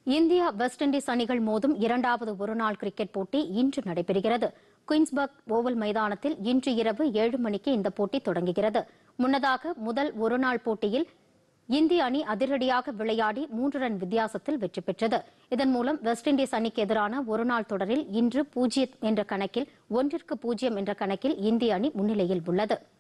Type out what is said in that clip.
India west Indies அணிகள் மோதும் இரண்டாவது ஒருநாள் கிரிக்கெட் போட்டி இன்று நடைபெறுகிறது. குயின்ஸ்பர்க் ஓவல் மைதானத்தில் இன்று இரவு 7 மணிக்கு இந்த போட்டி தொடங்குகிறது. முன்னதாக முதல் ஒருநாள் போட்டியில் இந்திய அணி அதிரடியாக விளையாடி 3 ரன் வித்தியாசத்தில் வெற்றி பெற்றது. இதன் மூலம் வெஸ்ட் இண்டீஸ் அணிக்கு எதிரான ஒருநாள் தொடரில் இன்று 1-0 என்ற கணக்கில் இந்திய அணி முன்னிலையில் உள்ளது.